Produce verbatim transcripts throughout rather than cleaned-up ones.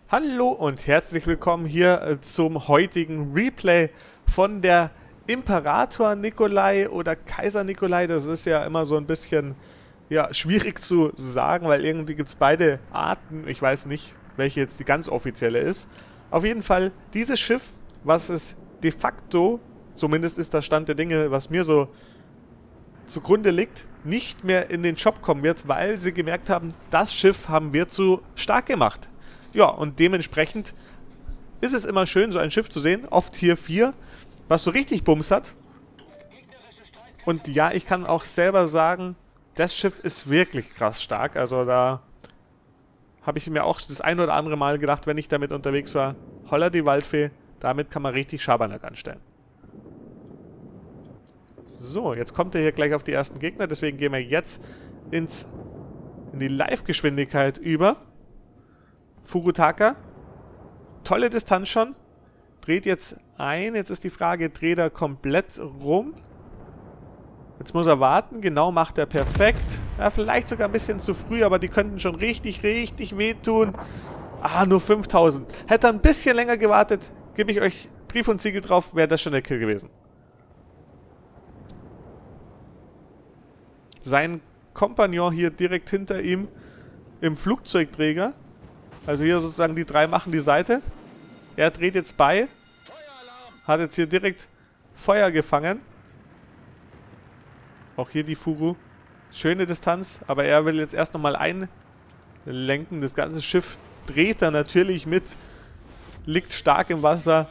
Hallo und herzlich willkommen hier äh, zum heutigen Replay von der Imperator Nikolai oder Kaiser Nikolai. Das ist ja immer so ein bisschen ja, schwierig zu sagen, weil irgendwie gibt es beide Arten. Ich weiß nicht, welche jetzt die ganz offizielle ist. Auf jeden Fall dieses Schiff, was es de facto, zumindest ist das Stand der Dinge, was mir so zugrunde liegt, nicht mehr in den Shop kommen wird, weil sie gemerkt haben, das Schiff haben wir zu stark gemacht. Ja, und dementsprechend ist es immer schön, so ein Schiff zu sehen, oft Tier vier, was so richtig Bums hat. Und ja, ich kann auch selber sagen, das Schiff ist wirklich krass stark. Also da habe ich mir auch das ein oder andere Mal gedacht, wenn ich damit unterwegs war, holla die Waldfee, damit kann man richtig Schabernack anstellen. So, jetzt kommt er hier gleich auf die ersten Gegner, deswegen gehen wir jetzt ins, in die Live-Geschwindigkeit über. Furutaka, tolle Distanz schon, dreht jetzt ein, jetzt ist die Frage, dreht er komplett rum? Jetzt muss er warten, genau, macht er perfekt. Ja, vielleicht sogar ein bisschen zu früh, aber die könnten schon richtig, richtig wehtun. Ah, nur fünftausend. Hätte er ein bisschen länger gewartet, gebe ich euch Brief und Siegel drauf, wäre das schon der Kill gewesen. Sein Kompagnon hier direkt hinter ihm im Flugzeugträger. Also hier sozusagen die drei machen die Seite. Er dreht jetzt bei. Hat jetzt hier direkt Feuer gefangen. Auch hier die Furu. Schöne Distanz, aber er will jetzt erst nochmal einlenken. Das ganze Schiff dreht er natürlich mit. Liegt stark im Wasser.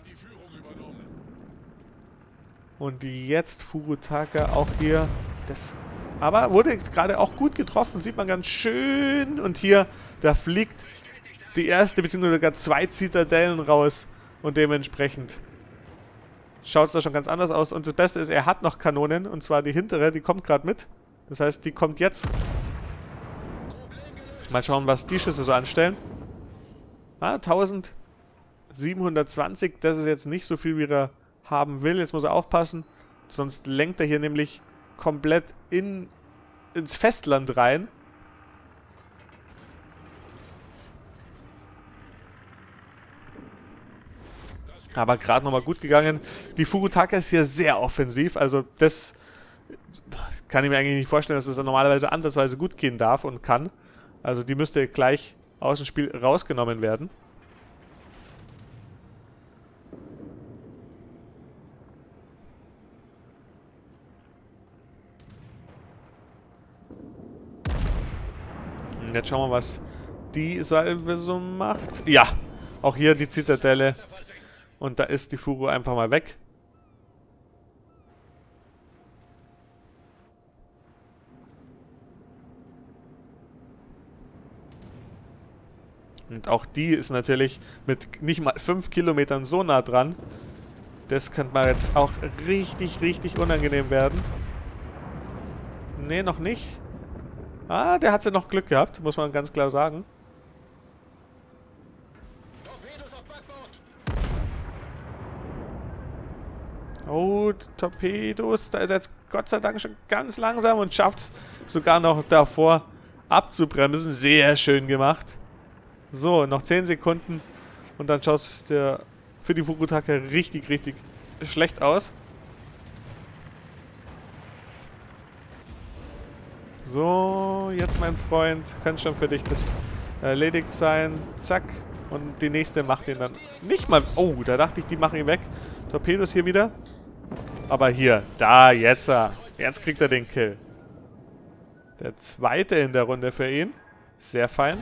Und jetzt Furutaka auch hier. Das, aber wurde gerade auch gut getroffen. Sieht man ganz schön. Und hier, da fliegt die erste bzw. sogar zwei Zitadellen raus. Und dementsprechend schaut es da schon ganz anders aus. Und das Beste ist, er hat noch Kanonen. Und zwar die hintere, die kommt gerade mit. Das heißt, die kommt jetzt. Mal schauen, was die Schüsse so anstellen. Ah, eintausendsiebenhundertzwanzig. Das ist jetzt nicht so viel, wie er haben will. Jetzt muss er aufpassen. Sonst lenkt er hier nämlich komplett in, ins Festland rein. Aber gerade nochmal gut gegangen. Die Furutaka ist hier sehr offensiv. Also das kann ich mir eigentlich nicht vorstellen, dass das normalerweise ansatzweise gut gehen darf und kann. Also die müsste gleich aus dem Spiel rausgenommen werden. Und jetzt schauen wir, was die Salve so macht. Ja, auch hier die Zitadelle. Und da ist die Furu einfach mal weg. Und auch die ist natürlich mit nicht mal fünf Kilometern so nah dran. Das könnte mal jetzt auch richtig, richtig unangenehm werden. Nee, noch nicht. Ah, der hat ja noch Glück gehabt, muss man ganz klar sagen. Oh, Torpedos. Da ist er jetzt Gott sei Dank schon ganz langsam und schafft es sogar noch davor abzubremsen. Sehr schön gemacht. So, noch zehn Sekunden und dann schaut es für die Furutaka richtig, richtig schlecht aus. So, jetzt mein Freund, könnte schon für dich das erledigt sein. Zack. Und die nächste macht ihn dann nicht mal... Oh, da dachte ich, die machen ihn weg. Torpedos hier wieder. Aber hier, da, jetzt. Jetzt kriegt er den Kill. Der zweite in der Runde für ihn. Sehr fein.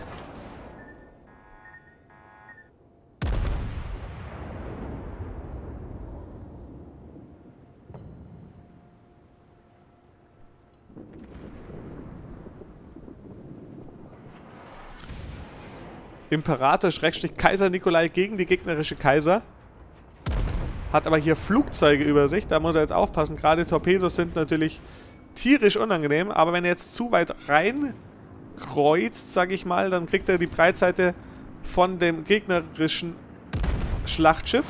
Imperator-Kaiser Nikolai gegen die gegnerische Kaiser. Hat aber hier Flugzeuge über sich. Da muss er jetzt aufpassen. Gerade Torpedos sind natürlich tierisch unangenehm. Aber wenn er jetzt zu weit rein kreuzt, sag ich mal, dann kriegt er die Breitseite von dem gegnerischen Schlachtschiff.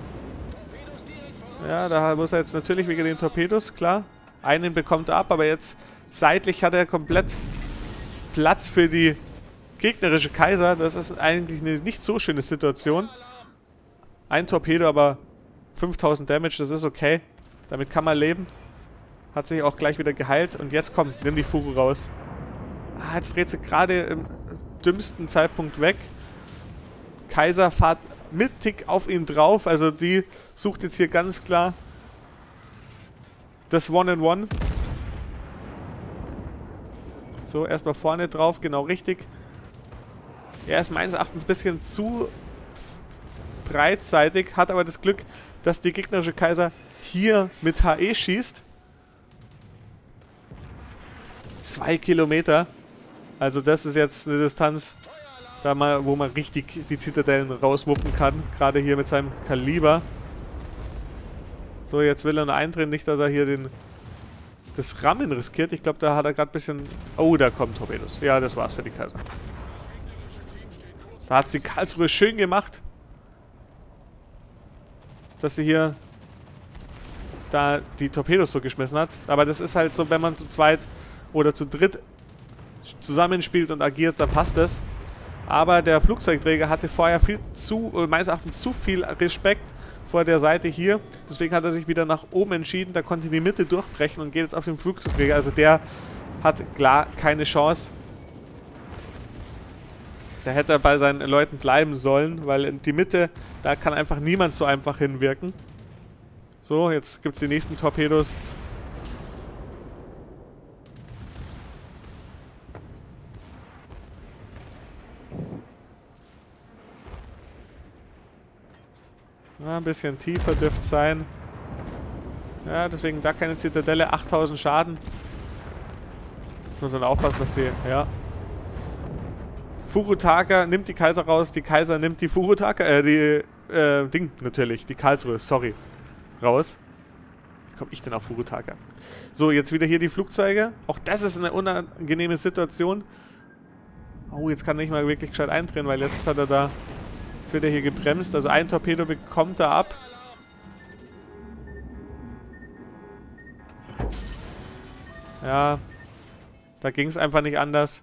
Ja, da muss er jetzt natürlich wegen den Torpedos, klar. Einen bekommt er ab, aber jetzt seitlich hat er komplett Platz für die gegnerische Kaiser, das ist eigentlich eine nicht so schöne Situation. Ein Torpedo, aber fünftausend Damage, das ist okay. Damit kann man leben. Hat sich auch gleich wieder geheilt. Und jetzt komm, nimm die Furu raus. Ah, jetzt dreht sie gerade im dümmsten Zeitpunkt weg. Kaiser fährt mittig auf ihn drauf. Also die sucht jetzt hier ganz klar das One-in-One. So, erstmal vorne drauf, genau richtig. Er ist meines Erachtens ein bisschen zu breitseitig, hat aber das Glück, dass die gegnerische Kaiser hier mit H E schießt. Zwei Kilometer. Also das ist jetzt eine Distanz, da mal, wo man richtig die Zitadellen rauswuppen kann. Gerade hier mit seinem Kaliber. So, jetzt will er nur eindrehen, nicht, dass er hier den das Rammen riskiert. Ich glaube, da hat er gerade ein bisschen... Oh, da kommen Torpedos. Ja, das war's für die Kaiser. Da hat sie Karlsruhe schön gemacht, dass sie hier da die Torpedos so geschmissen hat. Aber das ist halt so, wenn man zu zweit oder zu dritt zusammenspielt und agiert, dann passt das. Aber der Flugzeugträger hatte vorher viel zu, meines Erachtens zu viel Respekt vor der Seite hier. Deswegen hat er sich wieder nach oben entschieden. Da konnte die Mitte durchbrechen und geht jetzt auf den Flugzeugträger. Also der hat klar keine Chance. Da hätte er bei seinen Leuten bleiben sollen, weil in die Mitte, da kann einfach niemand so einfach hinwirken. So, jetzt gibt es die nächsten Torpedos. Ja, ein bisschen tiefer dürfte es sein. Ja, deswegen da keine Zitadelle, achttausend Schaden. Muss man aufpassen, dass die, ja. Furutaka nimmt die Kaiser raus, die Kaiser nimmt die Furutaka, äh, die, äh, Ding natürlich, die Karlsruhe, sorry, raus. Wie komme ich denn auf Furutaka? So, jetzt wieder hier die Flugzeuge. Auch das ist eine unangenehme Situation. Oh, jetzt kann er nicht mal wirklich gescheit eindrehen, weil jetzt hat er da, jetzt wird er hier gebremst, also ein Torpedo bekommt er ab. Ja, da ging es einfach nicht anders.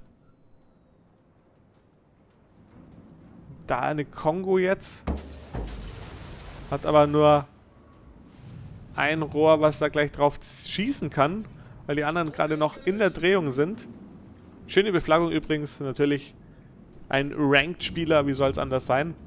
Da eine Kongo jetzt. Hat aber nur ein Rohr, was da gleich drauf schießen kann, weil die anderen gerade noch in der Drehung sind. Schöne Beflaggung übrigens, natürlich ein Ranked-Spieler, wie soll es anders sein?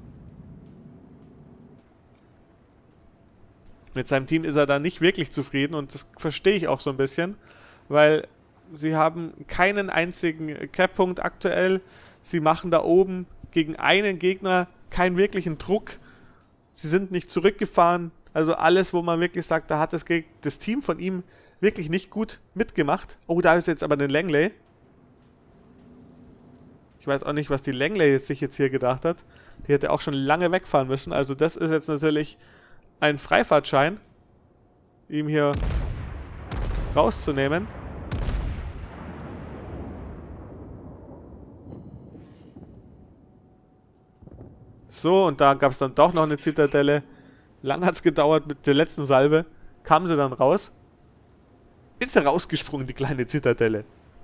Mit seinem Team ist er da nicht wirklich zufrieden und das verstehe ich auch so ein bisschen, weil sie haben keinen einzigen Cap-Punkt aktuell. Sie machen da oben gegen einen Gegner keinen wirklichen Druck. Sie sind nicht zurückgefahren. Also alles, wo man wirklich sagt, da hat das, das Team von ihm wirklich nicht gut mitgemacht. Oh, da ist jetzt aber eine Langley. Ich weiß auch nicht, was die Langley jetzt sich jetzt hier gedacht hat. Die hätte auch schon lange wegfahren müssen. Also das ist jetzt natürlich ein Freifahrtschein, ihm hier rauszunehmen. So, und da gab es dann doch noch eine Zitadelle. Lang hat es gedauert mit der letzten Salve. Kam sie dann raus. Ist sie rausgesprungen, die kleine Zitadelle.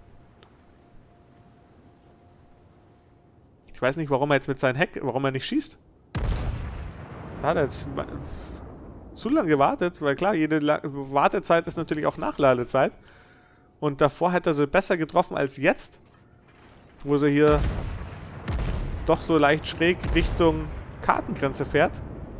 Ich weiß nicht, warum er jetzt mit seinem Heck, warum er nicht schießt. Da hat er jetzt zu lange gewartet, weil klar, jede La Wartezeit ist natürlich auch Nachladezeit. Und davor hat er sie besser getroffen als jetzt. Wo sie hier doch so leicht schräg Richtung Kartengrenze fährt.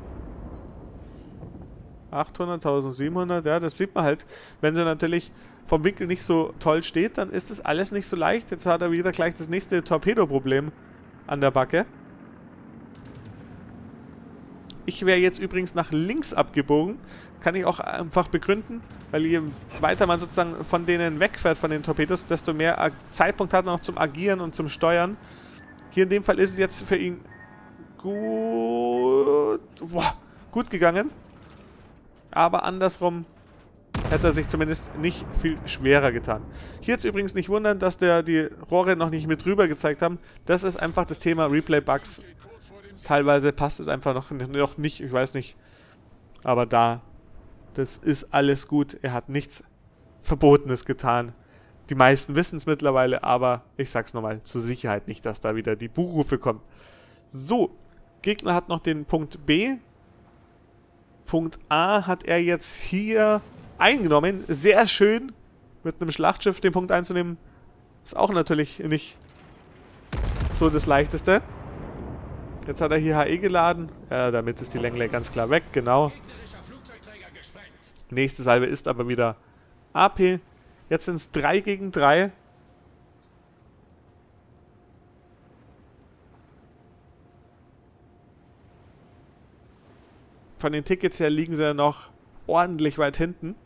achthundert, eintausendsiebenhundert, ja, das sieht man halt. Wenn sie natürlich vom Winkel nicht so toll steht, dann ist das alles nicht so leicht. Jetzt hat er wieder gleich das nächste Torpedo-Problem an der Backe. Ich wäre jetzt übrigens nach links abgebogen. Kann ich auch einfach begründen, weil je weiter man sozusagen von denen wegfährt, von den Torpedos, desto mehr Zeitpunkt hat man noch zum Agieren und zum Steuern. Hier in dem Fall ist es jetzt für ihn gut, boah, gut gegangen. Aber andersrum hätte er sich zumindest nicht viel schwerer getan. Hier jetzt übrigens nicht wundern, dass der die Rohre noch nicht mit rüber gezeigt haben. Das ist einfach das Thema Replay-Bugs. Teilweise passt es einfach noch, noch nicht, ich weiß nicht. Aber da, das ist alles gut. Er hat nichts Verbotenes getan. Die meisten wissen es mittlerweile, aber ich sag's nochmal, zur Sicherheit nicht, dass da wieder die Buhrufe kommen. So, Gegner hat noch den Punkt B. Punkt A hat er jetzt hier eingenommen. Sehr schön, mit einem Schlachtschiff den Punkt einzunehmen. Ist auch natürlich nicht so das Leichteste. Jetzt hat er hier H E geladen. Ja, damit ist die Langley ganz klar weg, genau. Nächste Salve ist aber wieder A P. Jetzt sind es drei gegen drei. Von den Tickets her liegen sie ja noch ordentlich weit hinten.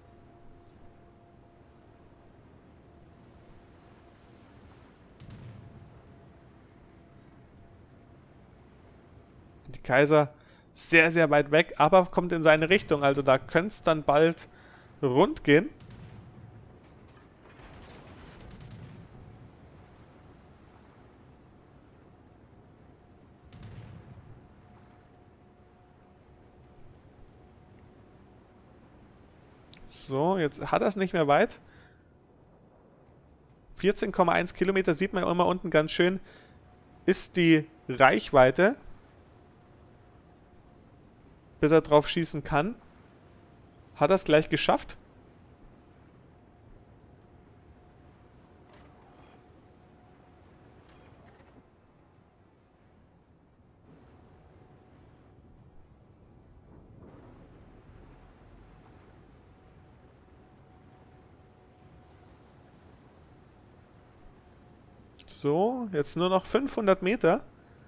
Die Kaiser sehr, sehr weit weg, aber kommt in seine Richtung. Also da könnte es dann bald rund gehen. So, jetzt hat er es nicht mehr weit. vierzehn Komma eins Kilometer sieht man immer unten ganz schön. Ist die Reichweite, bis er drauf schießen kann. Hat er es gleich geschafft? So, jetzt nur noch fünfhundert Meter.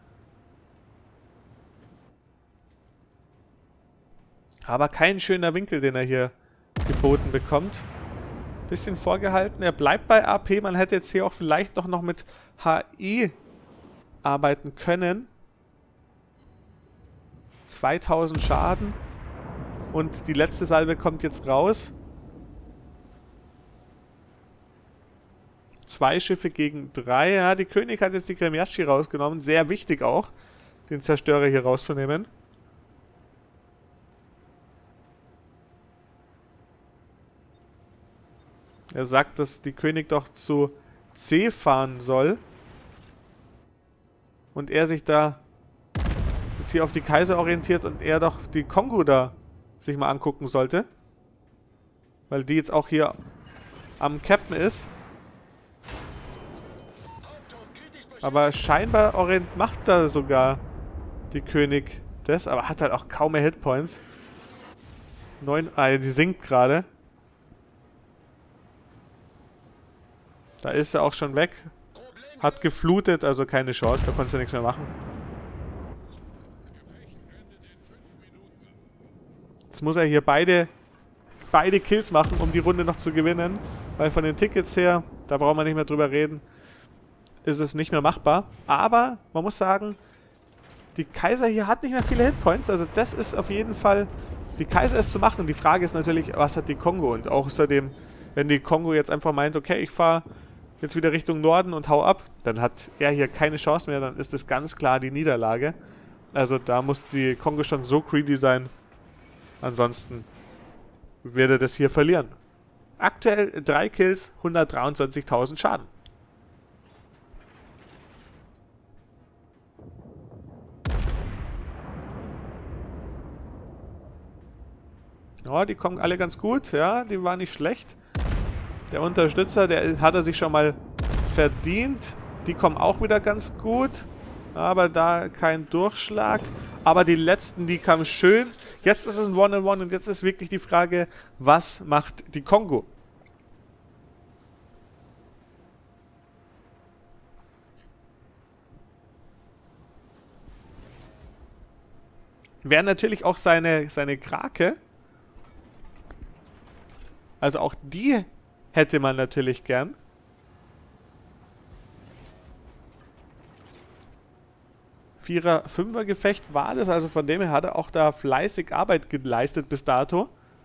Aber kein schöner Winkel, den er hier geboten bekommt. Bisschen vorgehalten. Er bleibt bei A P. Man hätte jetzt hier auch vielleicht noch, noch mit H I arbeiten können. zweitausend Schaden. Und die letzte Salve kommt jetzt raus. Zwei Schiffe gegen drei. Ja, die König hat jetzt die Kremyashi rausgenommen. Sehr wichtig auch, den Zerstörer hier rauszunehmen. Er sagt, dass die König doch zu C fahren soll. Und er sich da jetzt hier auf die Kaiser orientiert und er doch die Kongo da sich mal angucken sollte. Weil die jetzt auch hier am Captain ist. Aber scheinbar orient macht da sogar die König das, aber hat halt auch kaum mehr Hitpoints. Neun, ah, die sinkt gerade. Da ist er auch schon weg. Hat geflutet, also keine Chance, da konntest du nichts mehr machen. Jetzt muss er hier beide, beide Kills machen, um die Runde noch zu gewinnen. Weil von den Tickets her, da brauchen wir nicht mehr drüber reden, ist es nicht mehr machbar. Aber man muss sagen, die Kaiser hier hat nicht mehr viele Hitpoints. Also das ist auf jeden Fall, die Kaiser ist zu machen. Die Frage ist natürlich, was hat die Kongo? Und auch außerdem, wenn die Kongo jetzt einfach meint, okay, ich fahre jetzt wieder Richtung Norden und hau ab, dann hat er hier keine Chance mehr. Dann ist es ganz klar die Niederlage. Also da muss die Kongo schon so greedy sein. Ansonsten wird er das hier verlieren. Aktuell drei Kills, hundertdreiundzwanzigtausend Schaden. Ja, die kommen alle ganz gut, ja, die waren nicht schlecht. Der Unterstützer, der hat er sich schon mal verdient. Die kommen auch wieder ganz gut, aber da kein Durchschlag. Aber die letzten, die kamen schön. Jetzt ist es ein One-on-One und jetzt ist wirklich die Frage, was macht die Kongo? Wäre natürlich auch seine, seine Krake. Also auch die hätte man natürlich gern. Vierer, Fünfer Gefecht war das, also von dem her hat er auch da fleißig Arbeit geleistet bis dato.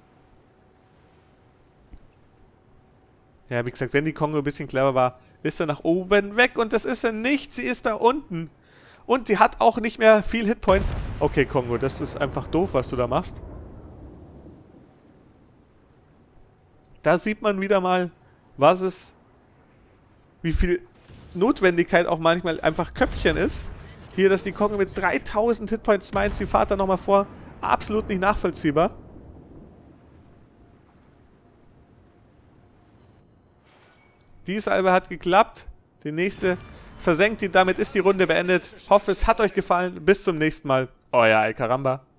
Ja, wie gesagt, wenn die Kongo ein bisschen clever war, ist er nach oben weg und das ist er nicht, sie ist da unten. Und sie hat auch nicht mehr viel Hitpoints. Okay, Kongo, das ist einfach doof, was du da machst. Da sieht man wieder mal, was es wie viel Notwendigkeit auch manchmal einfach Köpfchen ist. Hier, dass die Kogge mit dreitausend Hitpoints meint, sie fahrt da nochmal vor. Absolut nicht nachvollziehbar. Die Salbe hat geklappt. Die nächste versenkt ihn. Damit ist die Runde beendet. Hoffe, es hat euch gefallen. Bis zum nächsten Mal. Euer Alcaramba.